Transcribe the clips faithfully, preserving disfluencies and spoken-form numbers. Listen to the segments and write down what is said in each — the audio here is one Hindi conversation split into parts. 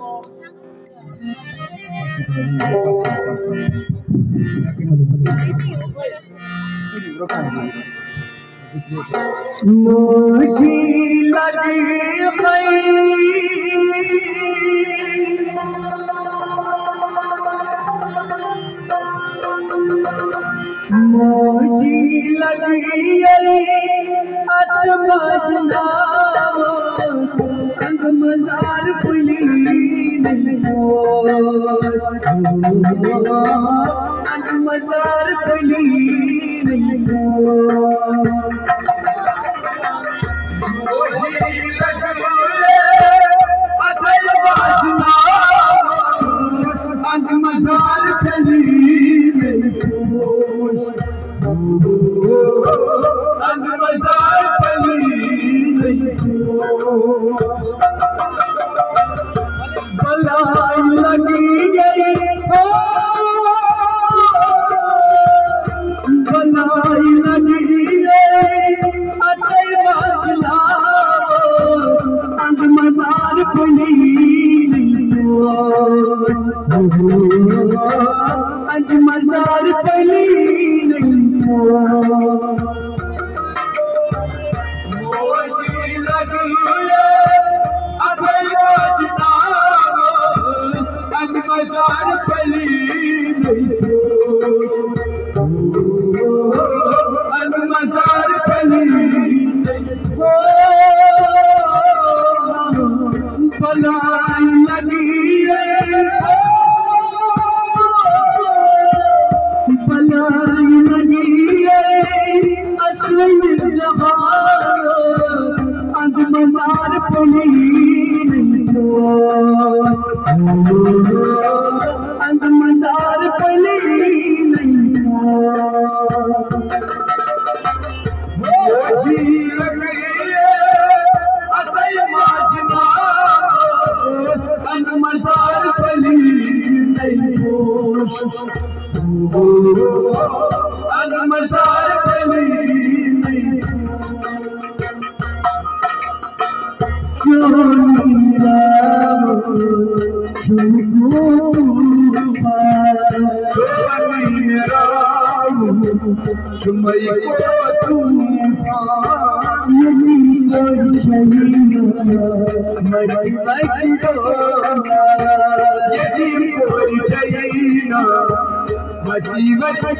मुझे लगी मुझे लगी अतमजना अंग मजार पुली अंग मजार पुली अंग मजार पली मोजी लगी अंग मजार पली अंग मजार पली बलाई लगी अंग मजार पली अंग मजार पली मोजी लगी अंग मजार पली अंग मजार पली चुमई को तूफान मरी यदि कोई चैना मची यदि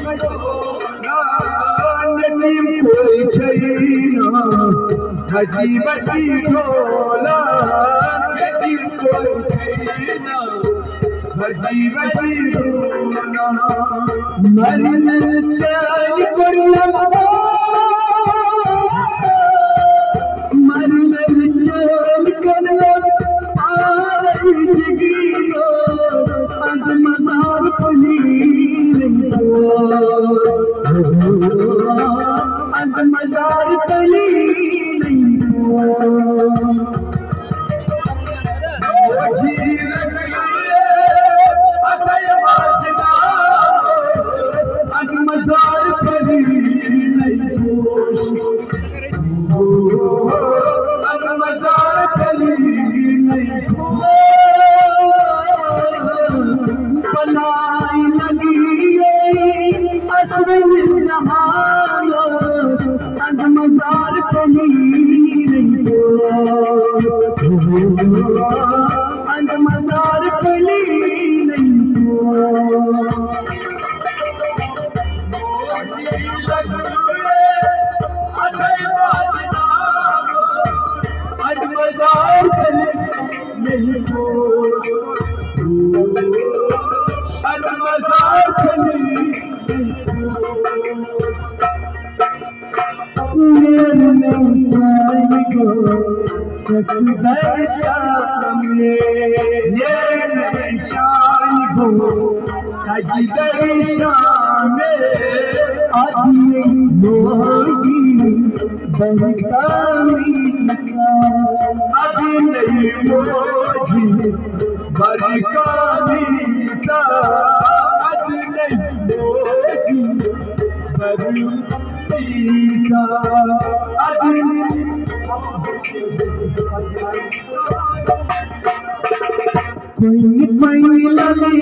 कोई चैना मची बची ढोला यदि कोई चैना मची बची ढोला मन मन चल गुरलम मन मन चल गुरलम आरही जगीरो अंग मजार पली अंग मजार पली मोजी लगी अंग मजार पली अंग मजार पली बलाई लगी असवन अंग मजार पली अंग मजार पली सफदर शाम ये चाल हो सजदर शाम आदमी मोजी बरकामी आदमी मोजी बरकामी आदमी मोजी कोई कोई लगी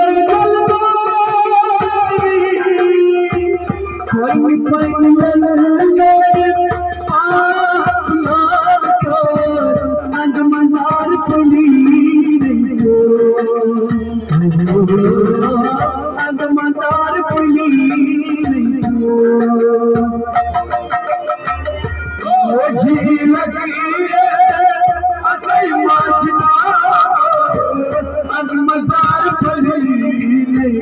कोई कोई लगी अंग मजार पुली अंग मजार पुली जी लगी अंग मजार पुली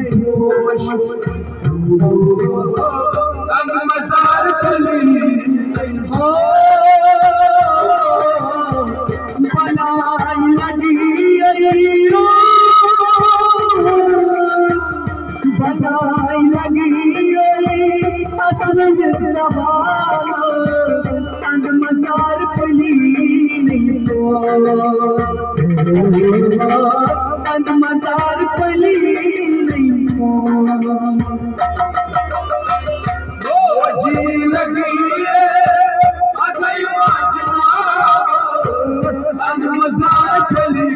अंग मजार पुली बनाई लगी बनाई लगी असल अंग मजार पुली अंग मजार पुली जी लगी अंग मजार पुली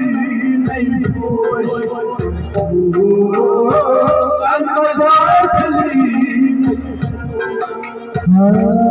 अंग मजार पुली